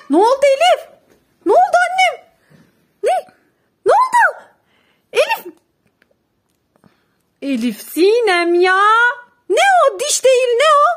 Ne oldu Elif? Ne oldu annem? Ne? Ne oldu? Elif. Elif Sinem ya. Ne o? Diş değil, ne o?